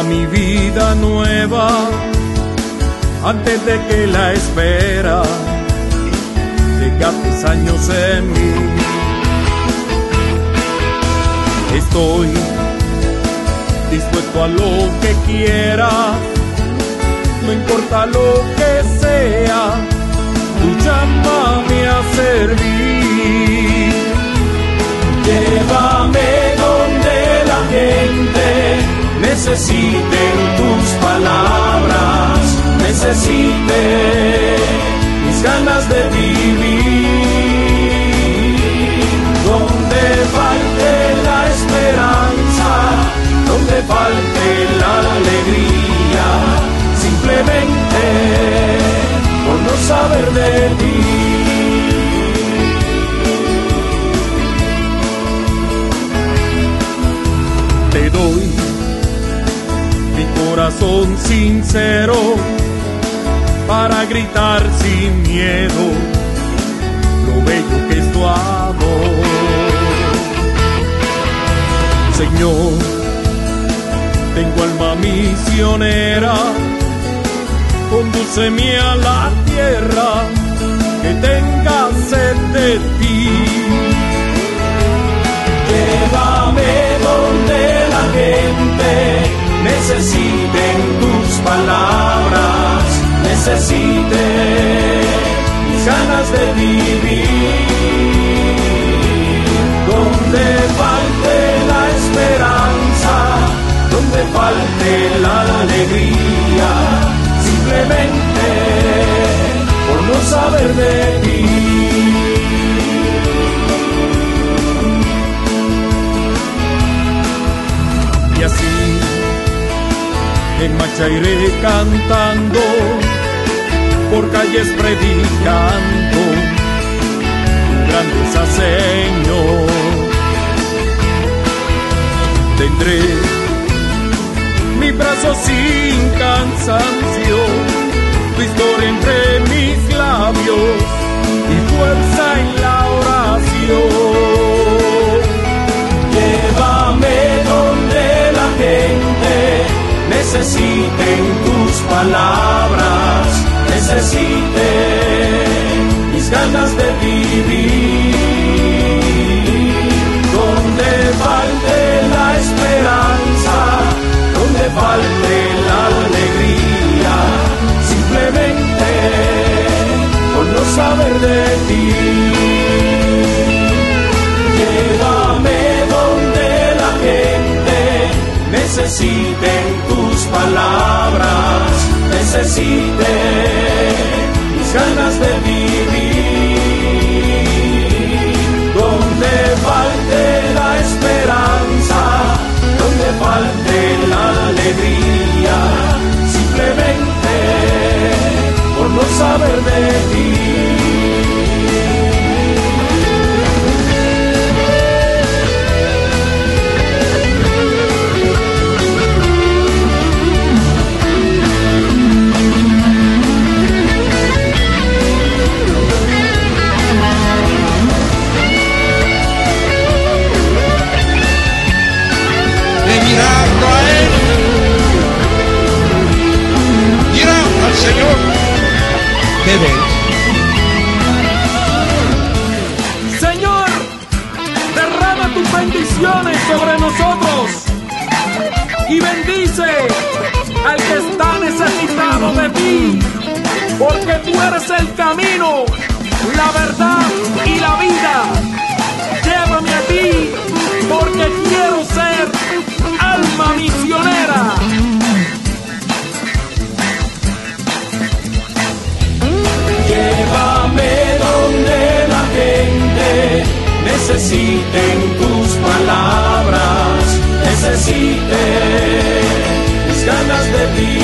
mi vida nueva antes de que la espera desgastes años en mí. Estoy dispuesto a lo que quieras, no importa lo que sea, tú llámame a servir. Llévame donde la gente necesite tus palabras, necesite mis ganas de vivir. Donde falte la esperanza, donde falte la alegría, simplemente por no saber de ti. Te doy mi corazón sincero para gritar sin miedo lo bello que es tu amor. Señor, tengo alma misionera, condúceme a la tierra que tenga sed de ti. Llévame donde la gente necesite tus palabras, necesite mis ganas de vivir. Donde falte la esperanza, donde falte la alegría, simplemente por no saber de ti. Y así en marcha iré cantando, por calles predicando tu grandeza, Señor. Tendré mi brazo sin cansancio, tu historia entre mis labios y fuerza en la oración. Llévame donde la gente necesite tus palabras, necesite mis ganas de vivir. Donde falte la esperanza, donde falte la alegría, simplemente por no saber de ti. Llévame donde la gente necesite tus palabras, necesite mis ganas de vivir. Donde falte la esperanza, donde falte la alegría, simplemente por no saber de ti. Mirando a Él, mirando al Señor, ¿qué ves? Señor, derrama tus bendiciones sobre nosotros y bendice al que está necesitado de ti, porque tú eres el camino, la verdad y la vida. Llévame a ti, porque quiero ser alma misionera. Llévame donde la gente necesite tus palabras, necesite mis ganas de vivir.